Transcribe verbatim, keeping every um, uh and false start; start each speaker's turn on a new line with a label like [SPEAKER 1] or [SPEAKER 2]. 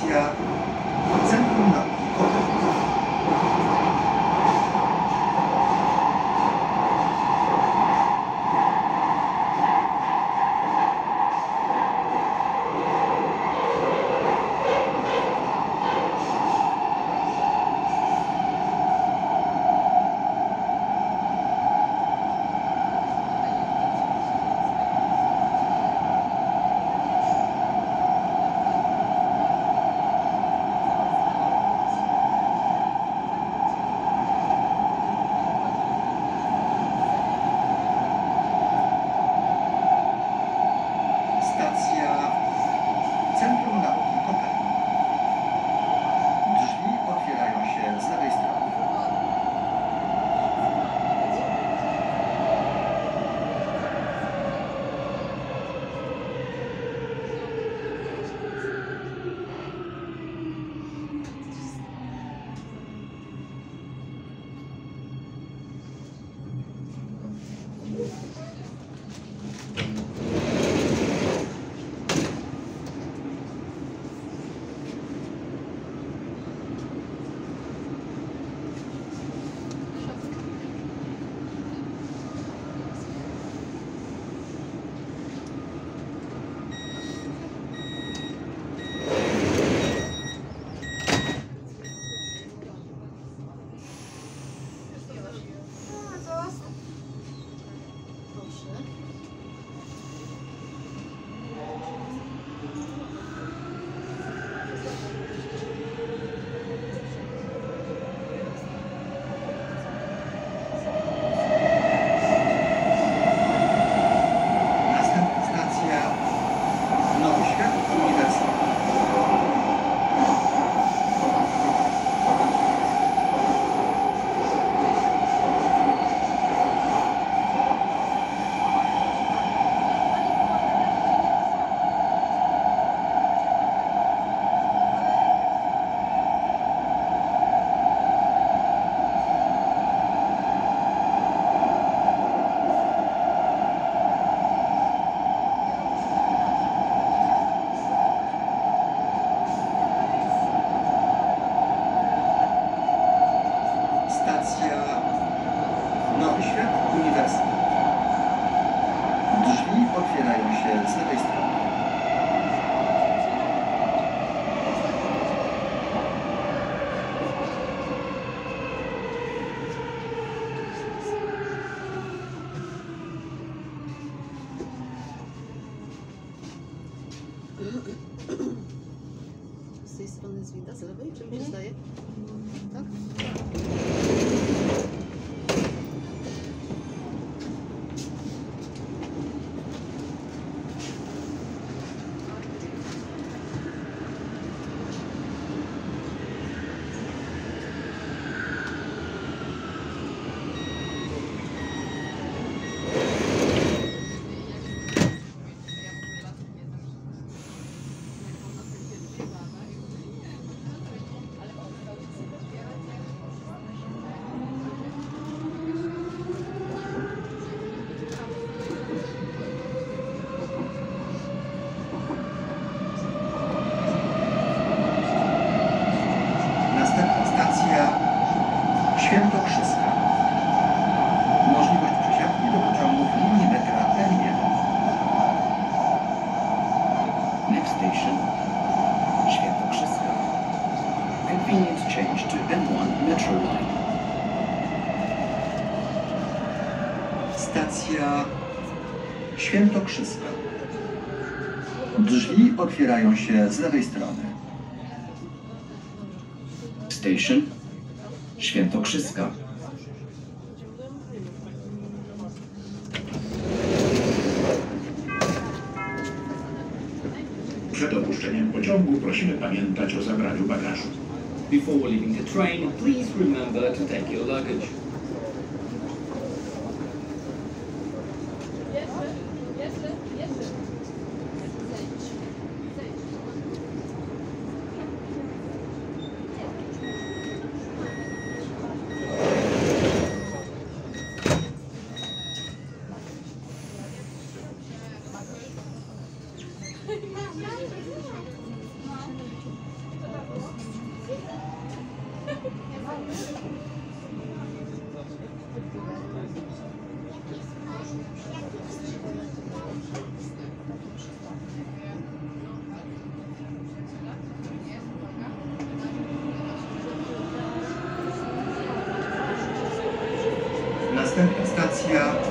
[SPEAKER 1] Stacja Centrum Nauki Kopernik. Centrum Nauki Kopernik. Drzwi otwierają się z lewej strony. Nowy Świat Uniwersytet. Drzwi otwierają się z lewej strony.
[SPEAKER 2] Z tej strony jest winda, z lewej, czy mi się zdaje? Tak?
[SPEAKER 1] Świętokrzyska. Możliwość przesiadki do pociągów linii metra M jeden.
[SPEAKER 3] Next station, Świętokrzyska. Convenient change to M one Metro Line.
[SPEAKER 1] Stacja Świętokrzyska. Drzwi otwierają się z lewej strony.
[SPEAKER 3] Station Świętokrzyska.
[SPEAKER 4] Przed opuszczeniem pociągu prosimy pamiętać o zabraniu bagażu.
[SPEAKER 5] Before leaving the train, please remember to take your luggage.
[SPEAKER 1] Następna stacja